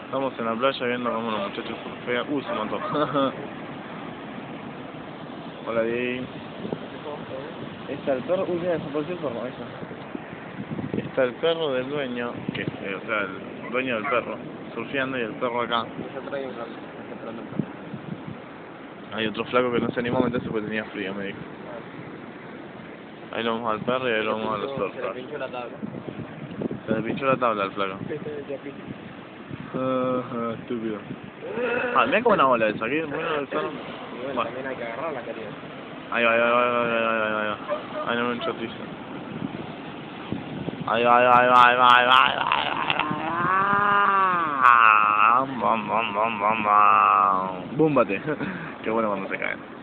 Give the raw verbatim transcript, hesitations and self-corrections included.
Estamos en la playa viendo cómo los muchachos surfean. Uh, se mató. Hola, Diego. Está el perro. Uy, mira, desapareció el perro. Ahí está. Está el perro del dueño, que es, eh, o sea, el dueño del perro, surfeando y el perro acá. Hay otro flaco que no se animó a meterse porque tenía frío, me dijo. Ahí lo vamos al perro y ahí lo vamos a los surfers. Se le pinchó la tabla. Se le pinchó la tabla al flaco. Ah, estúpido. Ah, mira como una bola esa, aquí, bueno, el perro. Y bueno, también hay que agarrarla, querido. Ahí va, ahí va, ahí va, ahí va, ahí va, ahí va. Ahí no me enchotiza. Ahí va, ahí va, ahí va, ahí va, ahí va, ahí va, ahí va, ahí va. Bam, bam, bam, bam, bam. Búmbate. Qué bueno cuando se caen.